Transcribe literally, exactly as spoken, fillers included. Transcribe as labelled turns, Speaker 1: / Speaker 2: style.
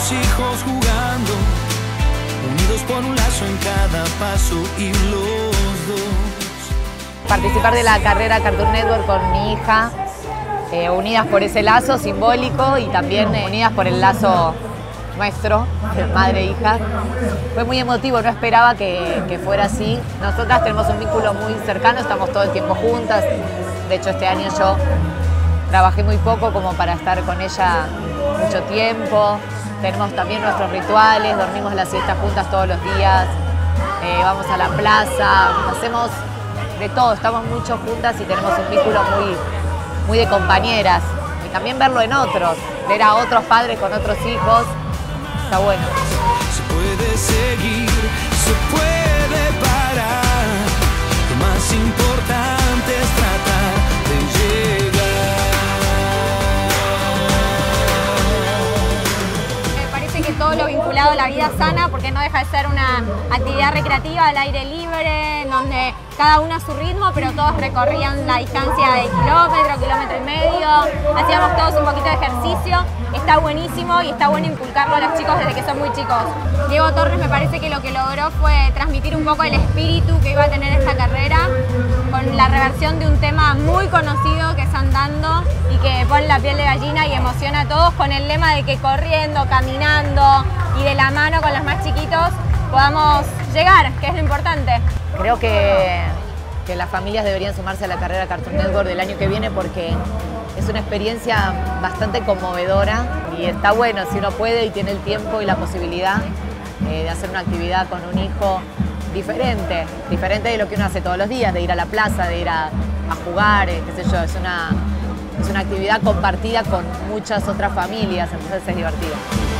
Speaker 1: nuestros hijos jugando, unidos por un lazo en cada paso y los dos.
Speaker 2: Participar de la carrera Cartoon Network con mi hija, eh, unidas por ese lazo simbólico y también eh, unidas por el lazo nuestro, de madre e hija. Fue muy emotivo, no esperaba que, que fuera así. Nosotras tenemos un vínculo muy cercano, estamos todo el tiempo juntas. De hecho, este año yo trabajé muy poco como para estar con ella mucho tiempo. Tenemos también nuestros rituales, dormimos la siesta juntas todos los días, eh, vamos a la plaza, hacemos de todo, estamos mucho juntas y tenemos un vínculo muy, muy de compañeras. Y también verlo en otros, ver a otros padres con otros hijos, está bueno.
Speaker 1: Se puede seguir, se puede parar, lo más importante es tratar de llegar.
Speaker 3: Todo lo vinculado a la vida sana, porque no deja de ser una actividad recreativa al aire libre, en donde cada uno a su ritmo, pero todos recorrían la distancia de kilómetro, kilómetro y medio, hacíamos todos un poquito de ejercicio. Está buenísimo y está bueno inculcarlo a los chicos desde que son muy chicos. Diego Torres me parece que lo que logró fue transmitir un poco el espíritu que iba a tener esta carrera, con la reversión de un tema muy conocido que es Andando y que pone la piel de gallina y emociona a todos, con el lema de que corriendo, caminando y de la mano con los más chiquitos podamos llegar, que es lo importante.
Speaker 2: Creo que, que las familias deberían sumarse a la carrera Cartoon Network del año que viene porque es una experiencia bastante conmovedora y está bueno si uno puede y tiene el tiempo y la posibilidad eh, de hacer una actividad con un hijo diferente, diferente de lo que uno hace todos los días, de ir a la plaza, de ir a, a jugar, eh, qué sé yo, es una, es una actividad compartida con muchas otras familias, entonces es divertido.